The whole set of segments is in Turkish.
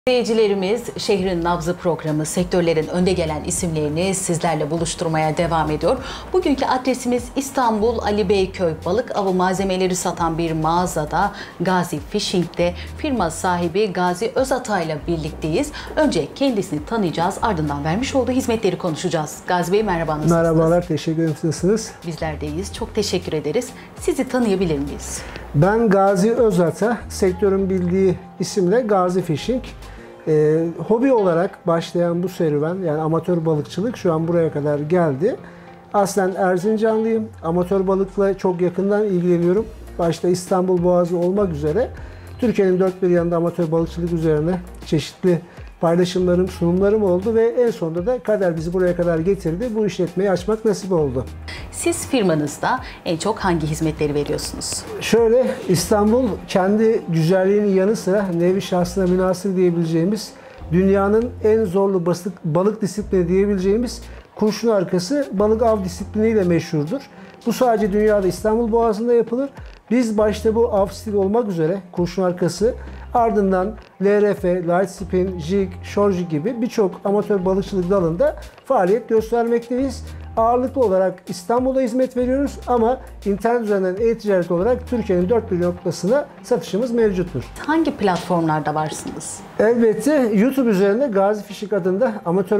İzleyicilerimiz Şehrin Nabzı programı sektörlerin önde gelen isimlerini sizlerle buluşturmaya devam ediyor. Bugünkü adresimiz İstanbul Ali Beyköy balık avı malzemeleri satan bir mağazada Gazi Fishing'de firma sahibi Gazi Özatay'la birlikteyiz. Önce kendisini tanıyacağız, ardından vermiş olduğu hizmetleri konuşacağız. Gazi Bey merhaba, nasılsınız? Merhabalar, teşekkür ederim. Nasılsınız? Bizler deyiz, çok teşekkür ederiz. Sizi tanıyabilir miyiz? Ben Gazi Özata, sektörün bildiği isimle Gazi Fishing. Hobi olarak başlayan bu serüven, yani amatör balıkçılık şu an buraya kadar geldi. Aslen Erzincanlıyım. Amatör balıkla çok yakından ilgileniyorum. Başta İstanbul Boğazı olmak üzere Türkiye'nin dört bir yanında amatör balıkçılık üzerine çeşitli paylaşımlarım, sunumlarım oldu ve en sonunda da kader bizi buraya kadar getirdi. Bu işletmeyi açmak nasip oldu. Siz firmanızda en çok hangi hizmetleri veriyorsunuz? Şöyle, İstanbul kendi güzelliğinin yanı sıra nevi şahsına münhasır diyebileceğimiz, dünyanın en zorlu balık disiplini diyebileceğimiz kurşun arkası balık av disipliniyle meşhurdur. Bu sadece dünyada İstanbul Boğazı'nda yapılır. Biz başta bu av stili olmak üzere kurşun arkası, ardından LRF, light spin, jig, shore jig gibi birçok amatör balıkçılık dalında faaliyet göstermekteyiz. Ağırlıklı olarak İstanbul'a hizmet veriyoruz ama internet üzerinden e-ticaret olarak Türkiye'nin dört bir noktasına satışımız mevcuttur. Hangi platformlarda varsınız? Elbette YouTube üzerinde Gazi Fishing adında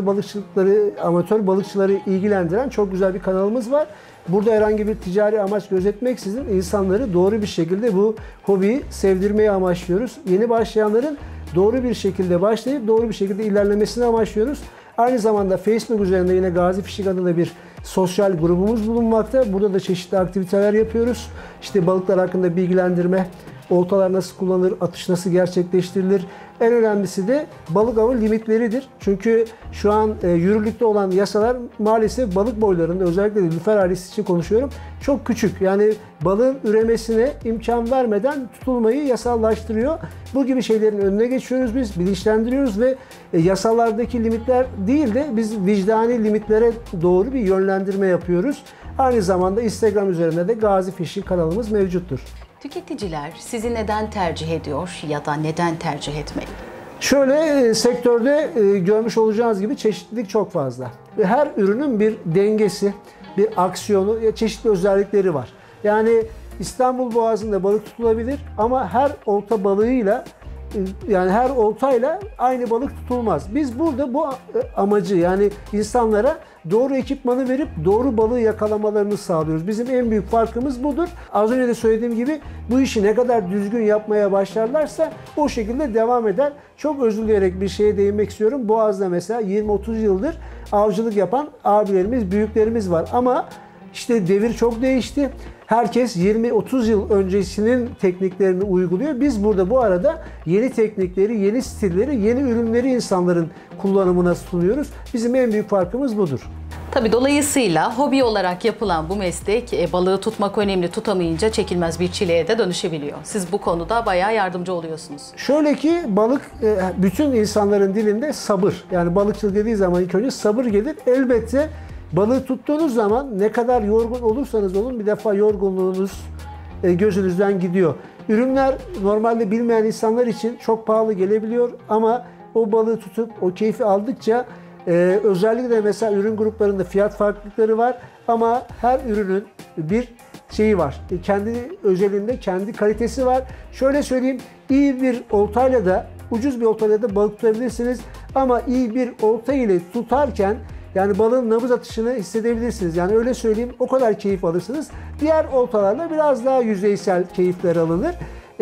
amatör balıkçıları ilgilendiren çok güzel bir kanalımız var. Burada herhangi bir ticari amaç gözetmeksizin insanları doğru bir şekilde bu hobiyi sevdirmeyi amaçlıyoruz. Yeni başlayanların doğru bir şekilde başlayıp doğru bir şekilde ilerlemesini amaçlıyoruz. Aynı zamanda Facebook üzerinde yine Gazi Fishing adında bir sosyal grubumuz bulunmakta. Burada da çeşitli aktiviteler yapıyoruz. İşte balıklar hakkında bilgilendirme, oltalar nasıl kullanılır, atış nasıl gerçekleştirilir. En önemlisi de balık avı limitleridir. Çünkü şu an yürürlükte olan yasalar maalesef balık boylarında, özellikle de lüfer ailesi için konuşuyorum, çok küçük. Yani balığın üremesine imkan vermeden tutulmayı yasallaştırıyor. Bu gibi şeylerin önüne geçiyoruz biz, bilinçlendiriyoruz ve yasalardaki limitler değil de biz vicdani limitlere doğru bir yönlendirme yapıyoruz. Aynı zamanda Instagram üzerinde de Gazi Fishing kanalımız mevcuttur. Tüketiciler sizi neden tercih ediyor ya da neden tercih etmeli? Şöyle, sektörde görmüş olacağınız gibi çeşitlilik çok fazla. Ve her ürünün bir dengesi, bir aksiyonu, çeşitli özellikleri var. Yani İstanbul Boğazı'nda balık tutulabilir ama her olta balığıyla, yani her oltayla aynı balık tutulmaz. Biz burada bu amacı, yani insanlara doğru ekipmanı verip doğru balığı yakalamalarını sağlıyoruz. Bizim en büyük farkımız budur. Az önce de söylediğim gibi bu işi ne kadar düzgün yapmaya başlarlarsa o şekilde devam eder. Çok özür dileyerek bir şeye değinmek istiyorum. Boğaz'da mesela 20-30 yıldır avcılık yapan abilerimiz, büyüklerimiz var ama İşte devir çok değişti. Herkes 20-30 yıl öncesinin tekniklerini uyguluyor. Biz burada bu arada yeni teknikleri, yeni stilleri, yeni ürünleri insanların kullanımına sunuyoruz. Bizim en büyük farkımız budur. Tabii dolayısıyla hobi olarak yapılan bu meslek balığı tutmak önemli, tutamayınca çekilmez bir çileye de dönüşebiliyor. Siz bu konuda bayağı yardımcı oluyorsunuz. Şöyle ki balık bütün insanların dilinde sabır. Yani balıkçılık dediği zaman ilk önce sabır gelir. Elbette balığı tuttuğunuz zaman ne kadar yorgun olursanız olun bir defa yorgunluğunuz gözünüzden gidiyor. Ürünler normalde bilmeyen insanlar için çok pahalı gelebiliyor ama o balığı tutup o keyfi aldıkça özellikle de mesela ürün gruplarında fiyat farklılıkları var ama her ürünün bir şeyi var. Kendi özelinde kendi kalitesi var. Şöyle söyleyeyim, iyi bir oltayla da ucuz bir oltayla da balık tutabilirsiniz ama iyi bir olta ile tutarken yani balığın nabız atışını hissedebilirsiniz. Yani öyle söyleyeyim, o kadar keyif alırsınız. Diğer oltalarla biraz daha yüzeysel keyifler alınır.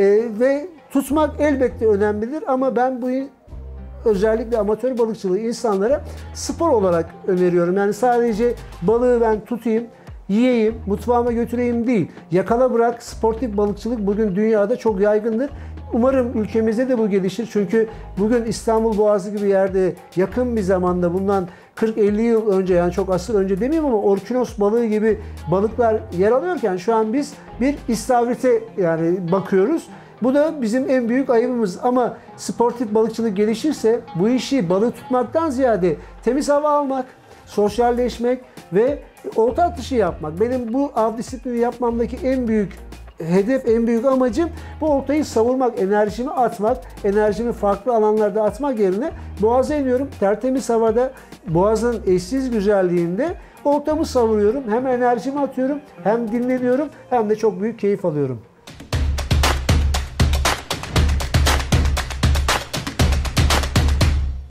Ve tutmak elbette önemlidir ama ben bu özellikle amatör balıkçılığı insanlara spor olarak öneriyorum. Yani sadece balığı ben tutayım, yiyeyim, mutfağıma götüreyim değil. Yakala bırak sportif balıkçılık bugün dünyada çok yaygındır. Umarım ülkemizde de bu gelişir. Çünkü bugün İstanbul Boğazı gibi yerde yakın bir zamanda, bundan 40-50 yıl önce, yani çok asır önce demeyeyim ama orkinos balığı gibi balıklar yer alıyorken şu an biz bir istavrite yani bakıyoruz. Bu da bizim en büyük ayıbımız ama sportif balıkçılık gelişirse bu işi balık tutmaktan ziyade temiz hava almak, sosyalleşmek ve olta atışı yapmak. Benim bu av disiplini yapmamdaki en büyük hedef, en büyük amacım bu oltayı savurmak, enerjimi atmak, enerjimi farklı alanlarda atmak yerine boğaza iniyorum. Tertemiz havada, boğazın eşsiz güzelliğinde oltamı savuruyorum. Hem enerjimi atıyorum, hem dinleniyorum, hem de çok büyük keyif alıyorum.